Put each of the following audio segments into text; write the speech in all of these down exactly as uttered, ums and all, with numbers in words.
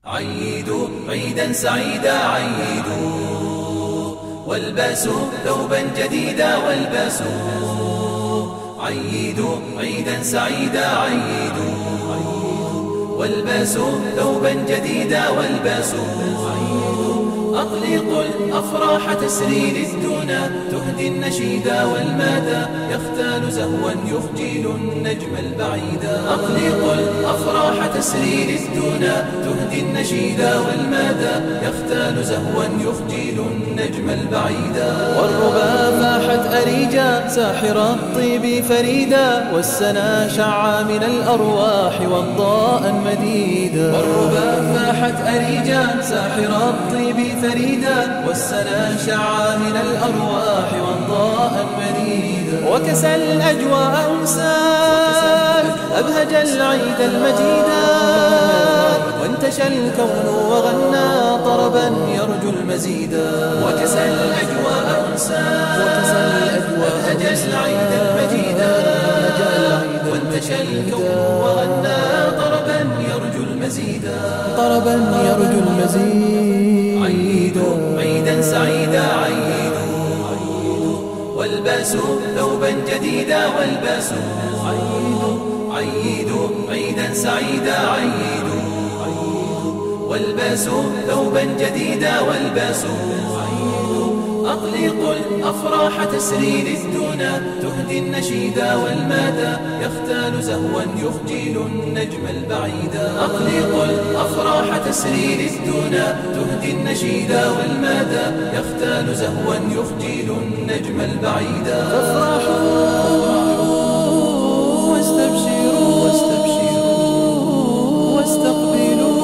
عيدوا عيدا سعيدا عيدوا والبسوا ثوبا جديدا والبسوا عيدوا عيدا سعيدا عيدوا والبسوا ثوبا جديدا والبسوا أطلقوا الأفراح تسري للدنا تهدي النشيد والمادى يختال زهوا يخجل النجم البعيدا أطلقوا الأفراح تسري للدنا تهدي النشيد والمادى يختال زهوا يخجل النجم البعيدا والربا فاحت أريجا ساحر الطيب فريدا والسنا شع من الأرواح والضاء مديدا والربا فاحت أريجا ساحر الطيب فريدا والسنا شع من الأرواح والضاء مديدا وكسى الأجواء أنسان أبهج العيد المجيدا وانتشى الكون وغنى طربا يرجو المزيدا وكسى الأجواء أنسان أبهج العيد المجيدا وانتشى الكون وغنى طربا يرجو المزيدا طربا يرجو المزيد عيدوا عيدا سعيدا عيدوا والبسوا ثوبا جديدا والبسوا عيدوا عيدا سعيدا عيدوا والبسوا ثوبا جديدا والبسوا أطلقوا الأفراح تسري للدنا تهدي النشيد والمادى يختال زهوا يخجل النجم البعيدا أطلقوا الأفراح تسري للدنا تهدي النشيد والمادى يختال زهوا يخجل النجم البعيدا فافرحوا واستبشروا واستبشروا واستقبلوا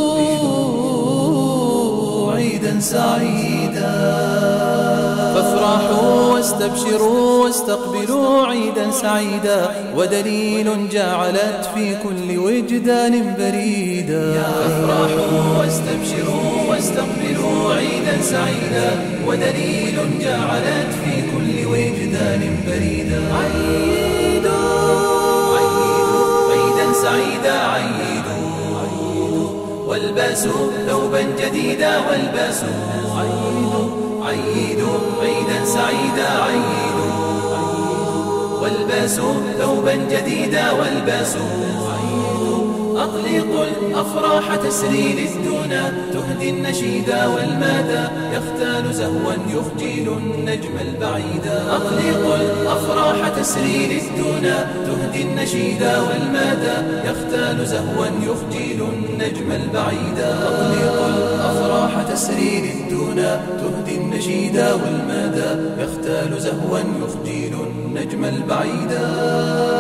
واستقبلوا عيدا سعيدا فافرحوا واستبشروا واستقبلوا عيدا سعيدا ودليل جعلت في كل وجدان بريدا فافرحوا واستبشروا واستقبلوا عيدا سعيدا ودليل جعلت في كل وجدان بريدا عيدوا عيدوا عيدا سعيدا عيدوا والبسوا ثوبا جديدا والبسوا عيدوا عيدا سعيدا عيدوا والبسوا ثوبا جديدا والبسوا أطلقوا الأفراح تسري للدنا تهدي النشيد والمادى يختال زهوا يخجل النجم البعيدا أطلقوا الأفراح تسري للدنا تهدي النشيد والمادى يختال زهوا يخجل النجم البعيدا أطلقوا الأفراح تسري للدنا تهدي النشيد والمادى يختال زهوا يخجل النجم البعيدا.